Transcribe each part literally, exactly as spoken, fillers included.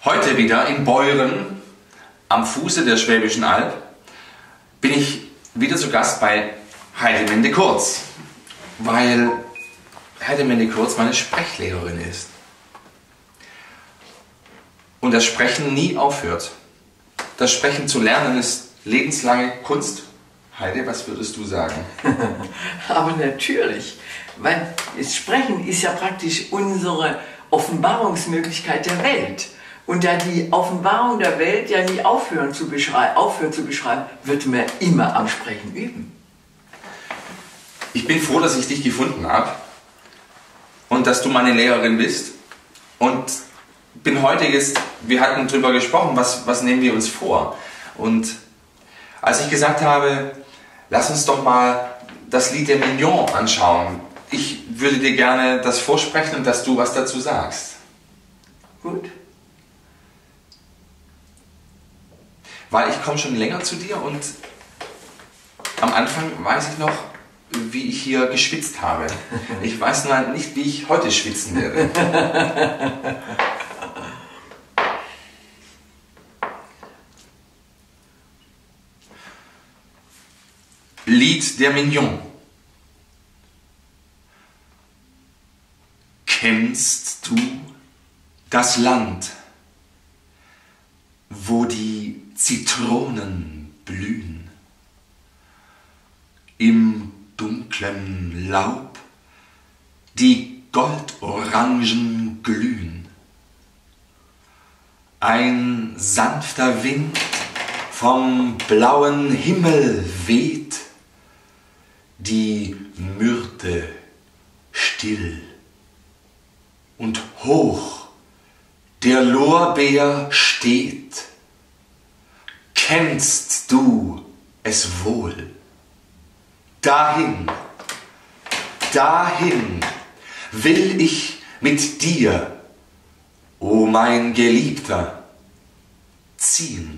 Heute wieder in Beuren am Fuße der Schwäbischen Alb bin ich wieder zu Gast bei Heidemende Kurz, weil Heidemende Kurz meine Sprechlehrerin ist. Und das Sprechen nie aufhört. Das Sprechen zu lernen ist lebenslange Kunst. Heide, was würdest du sagen? Aber natürlich, weil das Sprechen ist ja praktisch unsere Offenbarungsmöglichkeit der Welt. Und da die Offenbarung der Welt ja nie aufhören zu beschreiben, aufhört zu beschreiben, wird man immer am Sprechen üben. Ich bin froh, dass ich dich gefunden habe und dass du meine Lehrerin bist. Und bin heute jetzt, wir hatten darüber gesprochen, was, was nehmen wir uns vor. Und als ich gesagt habe, lass uns doch mal das Lied der Mignon anschauen. Ich würde dir gerne das vorsprechen und dass du was dazu sagst. Gut. Weil ich komme schon länger zu dir und am Anfang weiß ich noch, wie ich hier geschwitzt habe. Ich weiß nur nicht, wie ich heute schwitzen werde. Lied der Mignon. Kennst du das Land, wo die Zitronen blühen? Im dunklen Laub die Goldorangen glühen. Ein sanfter Wind vom blauen Himmel weht, die Myrte still und hoch der Lorbeer steht. Kennst du es wohl? Dahin, dahin will ich mit dir, o mein Geliebter, ziehen.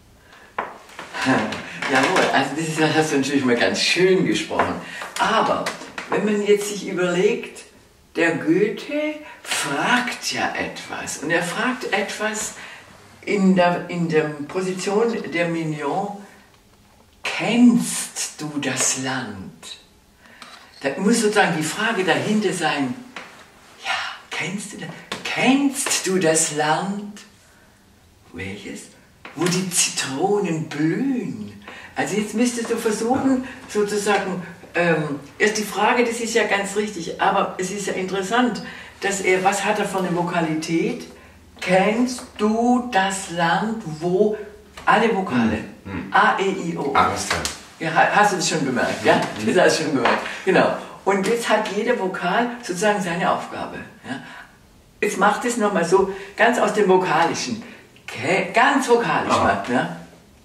Jawohl, also das ist, hast du natürlich mal ganz schön gesprochen. Aber wenn man jetzt sich überlegt, der Goethe fragt ja etwas. Und er fragt etwas in der, in der Position der Mignon. Kennst du das Land? Da muss sozusagen die Frage dahinter sein, ja, kennst du das, kennst du das Land? Welches? Wo die Zitronen blühen. Also jetzt müsstest du versuchen, sozusagen, ähm, erst die Frage, das ist ja ganz richtig, aber es ist ja interessant, dass er, was hat er für eine Vokalität? Kennst du das Land, wo alle Vokale, hm. A, E, I, O. Alles klar. Ja, hast du das schon bemerkt, ja? Das hast du schon bemerkt, genau. Und jetzt hat jeder Vokal sozusagen seine Aufgabe. Ja? Jetzt macht es nochmal so, ganz aus dem Vokalischen. Okay, ganz vokalisch mal, ja?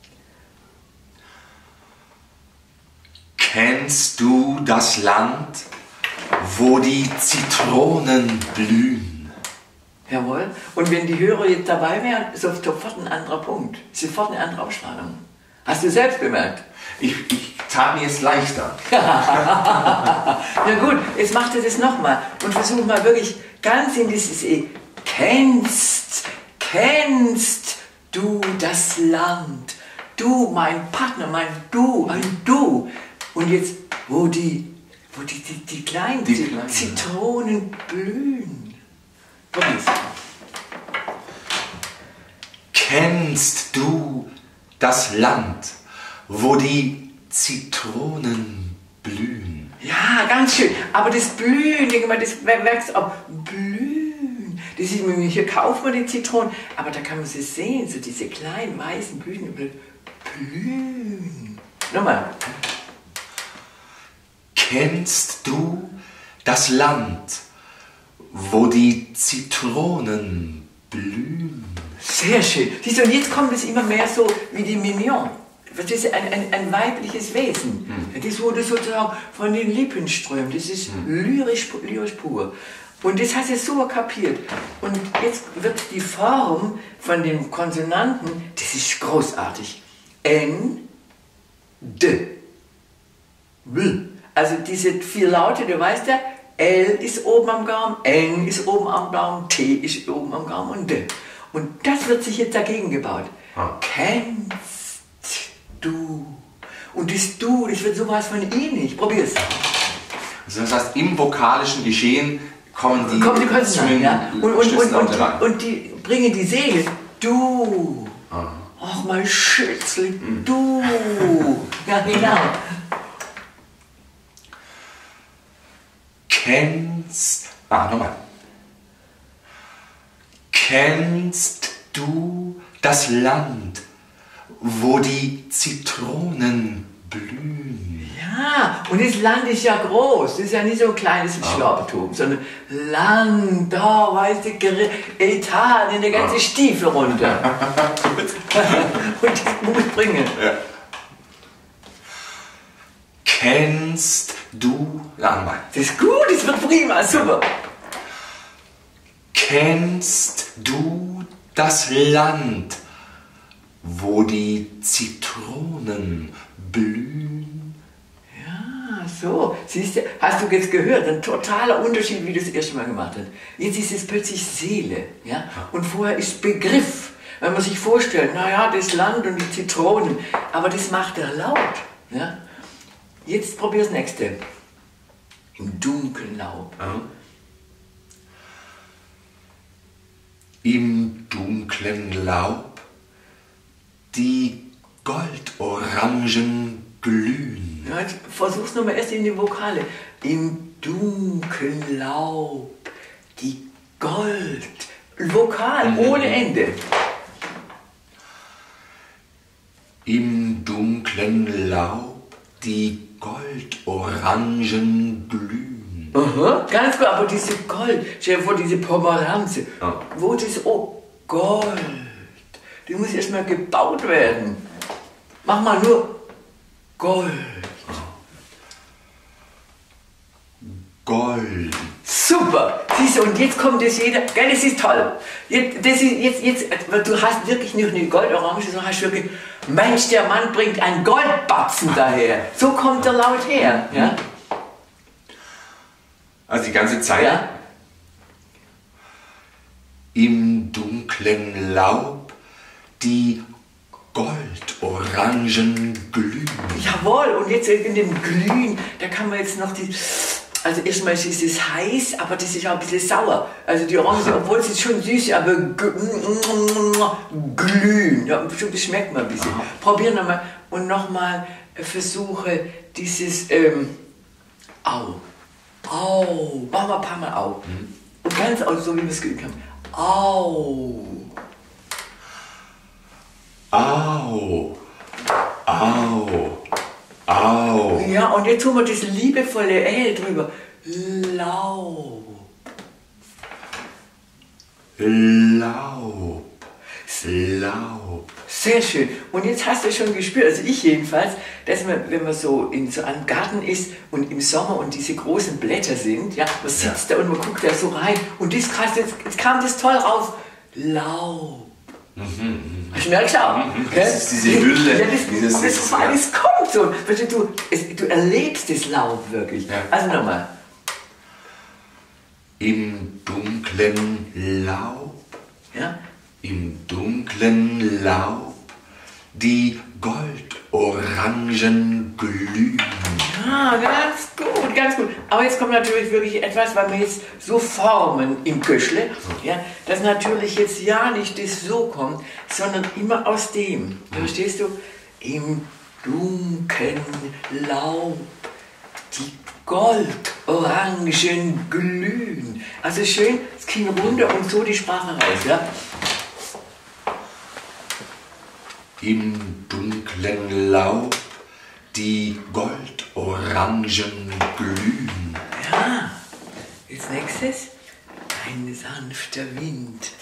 Kennst du das Land, wo die Zitronen blühen? Jawohl. Und wenn die Hörer jetzt dabei wären, ist sofort ein anderer Punkt. Sofort eine andere Ausstrahlung. Hast du selbst bemerkt? Ich, ich tat mir jetzt leichter. Na gut, jetzt macht er das nochmal und versuch mal wirklich ganz in dieses E. Kennst, kennst du das Land? Du, mein Partner, mein Du, ein Du. Und jetzt, wo die, wo die, die, die kleinen die Zitronen, Zitronen blühen. Was? Kennst du das Land, wo die Zitronen blühen? Ja, ganz schön. Aber das Blühen, das wächst auch. Blühen. Das ist, hier kauft man die Zitronen, aber da kann man sie sehen, so diese kleinen weißen Blüten. Blühen. Nochmal. Kennst du das Land, wo die Zitronen blühen? Sehr schön. Siehst du, und jetzt kommt es immer mehr so wie die Mignon. Das ist ein, ein, ein weibliches Wesen. Hm. Das wurde sozusagen von den Lippen strömt. Das ist hm. lyrisch, lyrisch pur. Und das hast du super kapiert. Und jetzt wird die Form von den Konsonanten, das ist großartig. N, D, W. Also diese vier Laute, du weißt ja, L ist oben am Gaumen, N ist oben am Gaumen, T ist oben am Gaumen und D. Und das wird sich jetzt dagegen gebaut. Ah. Kennst du. Und das Du, das wird sowas von ähnlich. Probier's. Also das heißt, im vokalischen Geschehen kommen die, Kommen die Konsonanten, ja. Und, und, und, Schlüssellaute und, rein. und die bringen die Seele. Du. Ah. Ach, mein Schätzli, du. Ja, genau. Kennst... Ah, nochmal. Kennst du das Land, wo die Zitronen blühen? Ja, und das Land ist ja groß. Das ist ja nicht so ein kleines Schlaubertum, sondern Land, da, weißt du, Gere- Italien, der ganze Stiefel runter. Und das muss ich bringen. Ja. Kennst du... Ja, nochmal. Das ist gut, das wird prima, super. Kennst du das Land, wo die Zitronen blühen? Ja, so. Siehst du, hast du jetzt gehört, ein totaler Unterschied, wie du das erste Mal gemacht hast. Jetzt ist es plötzlich Seele, ja? Und vorher ist Begriff. Wenn man sich vorstellt, naja, das Land und die Zitronen, aber das macht er laut, ja? Jetzt probier das nächste. Im dunklen Laub. Ja. Im dunklen Laub die Goldorangen glühen. Ja, jetzt versuch's nochmal erst in die Vokale. Im dunklen Laub die Gold. Vokal ohne Ende. Im dunklen Laub die Goldorangen glühen. Aha, ganz gut, aber diese Gold, stell dir vor, diese Pomeranze, Ja. wo das, oh, Gold, die muss erstmal gebaut werden. Mach mal nur Gold. Gold. Super, siehst du, und jetzt kommt das jeder, gell, das ist toll. Jetzt, das ist, jetzt, jetzt, du hast wirklich nicht eine Goldorange, sondern hast wirklich, Mensch, der Mann bringt einen Goldbatzen daher. So kommt der Laut her. Ja? Also die ganze Zeit. Ja? Im dunklen Laub die Goldorangen glühen. Jawohl, und jetzt in dem Glühen, da kann man jetzt noch die... Also erstmal ist es heiß, aber das ist auch ein bisschen sauer. Also die Orange, obwohl es ist schon süß, aber glühen. Ja, das schmeckt man ein bisschen. Probier nochmal und nochmal versuche dieses ähm, Au. Au. Mach mal ein paar Mal Au. Und ganz aus, so wie man es geübt haben. Au. Au. Au. Au. Ja, und jetzt tun wir das liebevolle L drüber. Laub. Laub. Laub. Sehr schön. Und jetzt hast du schon gespürt, also ich jedenfalls, dass man, wenn man so in so einem Garten ist und im Sommer und diese großen Blätter sind, ja, man sitzt ja. da und man guckt da so rein und das krass, jetzt, jetzt kam das toll raus. Laub. Mhm, ich merke auch. Mhm, das ist diese Hülle. Ja, das, dieses, das, das, alles kommt so. Weißt du, es, du erlebst das Laub wirklich. Ja. Also nochmal. Im dunklen Laub. Ja? Im dunklen Laub die Goldorangen glühen. Ja, ganz gut, ganz gut. Aber jetzt kommt natürlich wirklich etwas, weil wir jetzt so formen im Köchle, ja, dass natürlich jetzt ja nicht das so kommt, sondern immer aus dem. Verstehst du? Im dunklen Laub die Goldorangen glühen. Also schön, das Kinn runter und so die Sprache raus, ja? Im dunklen Laub die Goldorangen glühen. Ja, als nächstes ein sanfter Wind.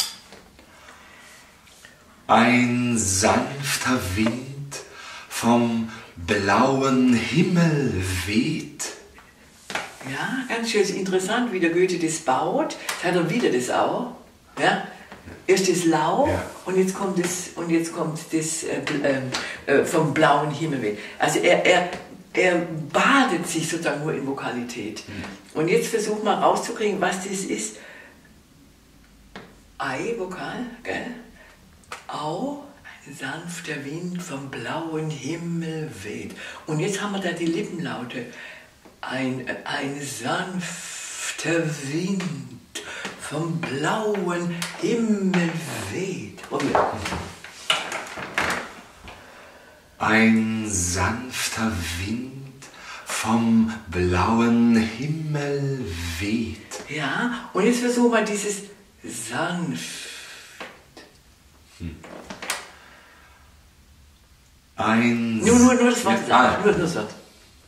Ein sanfter Wind vom blauen Himmel weht. Ja, ganz schön interessant, wie der Goethe das baut. Jetzt hat er wieder das auch. Ja? Erst das Laub Ja. und jetzt kommt das, und jetzt kommt das äh, äh, vom blauen Himmel weg. Also er, er, er badet sich sozusagen nur in Vokalität. Mhm. Und jetzt versuch mal rauszukriegen, was das ist. Ei, Vokal, gell? Au, ein sanfter Wind vom blauen Himmel weht. Und jetzt haben wir da die Lippenlaute. Ein, ein sanfter Wind vom blauen Himmel weht. Ein sanfter Wind vom blauen Himmel weht. Ja, und jetzt versuchen wir dieses sanft. Hm. Ein... Nur, nur, nur das Wort. Ja, ah. Nur, nur das Wort.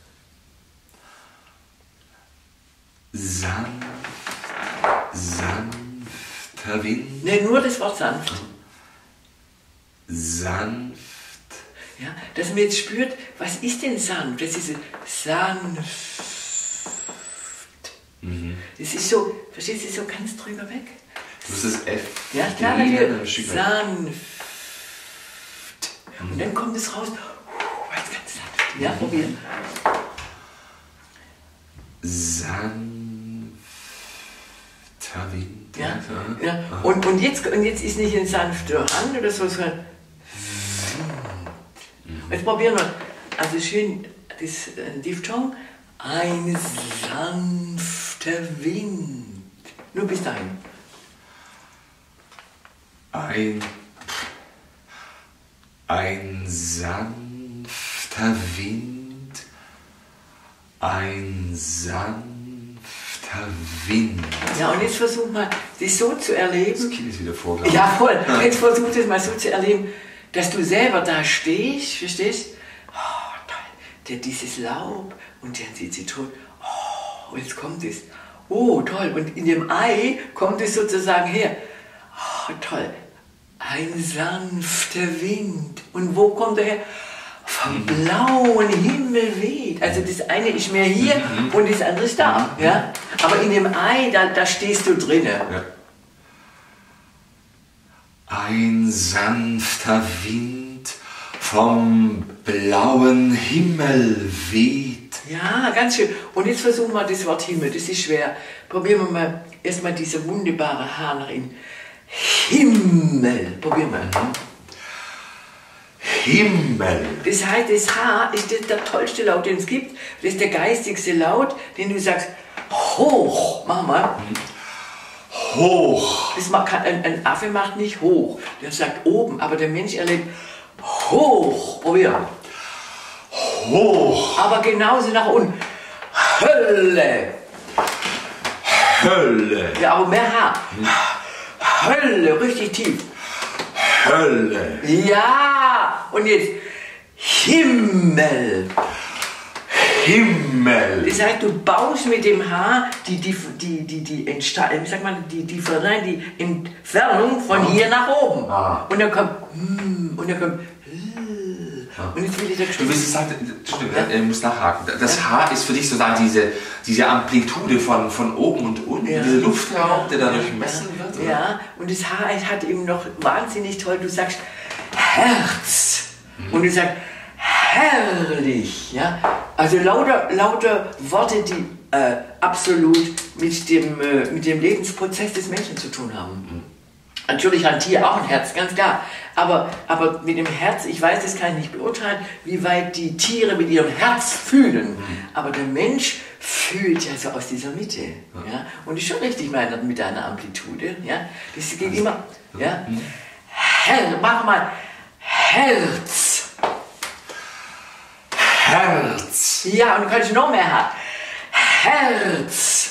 Sanft, sanfter Wind. Ne, nur das Wort sanft. Sanft. Ja, dass man jetzt spürt, was ist denn sanft? Das ist sanft. Mhm. Das ist so, verstehst du, so ganz drüber weg. Das ist F. Ja, klar, natürlich. Sanft. Und dann kommt es raus, uh, ganz sanft. Ja, probieren. Sanfter Wind. Ja, ja. Und, und, jetzt, und jetzt ist nicht ein sanfter Hand oder so, sondern jetzt probieren wir. Also schön, das äh, Diphthong. Ein sanfter Wind. Nur bis dahin. Ein, ein sanfter Wind. Ein sanfter Wind. Ja, und jetzt versuch mal, das so zu erleben. Das Kind ist wieder vor. Ja, voll. Jetzt versuch das mal so zu erleben, dass du selber da stehst, verstehst? Oh, toll. Der, dieses Laub und dann die Zitrone. Oh, jetzt kommt es. Oh, toll. Und in dem Ei kommt es sozusagen her. Oh, toll. Ein sanfter Wind. Und wo kommt er her? Vom blauen Himmel weht. Also das eine ist mehr hier mhm. und das andere ist da. Ja? Aber in dem Ei, da, da stehst du drinnen. Ja. Ein sanfter Wind vom blauen Himmel weht. Ja, ganz schön. Und jetzt versuchen wir das Wort Himmel, das ist schwer. Probieren wir mal erstmal diese wunderbare H nach innen. Himmel. Probieren wir. Himmel. Das heißt, das H ist der, der tollste Laut, den es gibt. Das ist der geistigste Laut, den du sagst, hoch. Mach mal. Hoch. Das macht, ein, ein Affe macht nicht hoch, der sagt oben, aber der Mensch erlebt hoch. Probieren. Hoch. Aber genauso nach unten. Hölle. Hölle. Ja, aber mehr H. Hölle, richtig tief. Hölle. Ja, und jetzt Himmel. Himmel. Das heißt, du baust mit dem H die, die, die, die, die, Entsta wie sagt man, die, die, nein, die Entfernung von ah. hier nach oben. Ah. Und dann kommt und dann kommt und jetzt will ich da Du willst sagen, stimmt, ja? Ich muss nachhaken. Das ja. H ist für dich sozusagen diese, diese Amplitude von, von oben und unten, ja. Dieser Luftraum, der dadurch gemessen ja. wird. Oder? Ja, und das H hat eben noch wahnsinnig toll, du sagst Herz hm. und du sagst herrlich. Ja? Also lauter, lauter Worte, die äh, absolut mit dem, äh, mit dem Lebensprozess des Menschen zu tun haben. Hm. Natürlich hat ein Tier auch ein Herz, ganz klar. Aber, aber mit dem Herz, ich weiß, das kann ich nicht beurteilen, wie weit die Tiere mit ihrem Herz fühlen. Mhm. Aber der Mensch fühlt ja so aus dieser Mitte. Ja. Ja? Und ist schon richtig mit, mit einer Amplitude. Ja? Das geht also, immer. Ja? Mhm. Her, mach mal Herz. Herz. Ja, und du kannst noch mehr haben. Herz.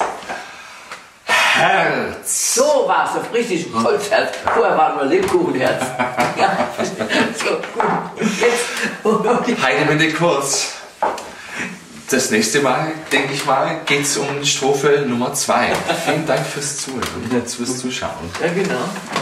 Herz. So war es, auf richtig Holzherz. Vorher war nur Lebkuchenherz. Ja, so, gut. Und jetzt. Heinemende Kurs. Das nächste Mal, denke ich mal, geht es um Strophe Nummer zwei. Vielen Dank fürs Zuhören, fürs Zuschauen. Ja, genau.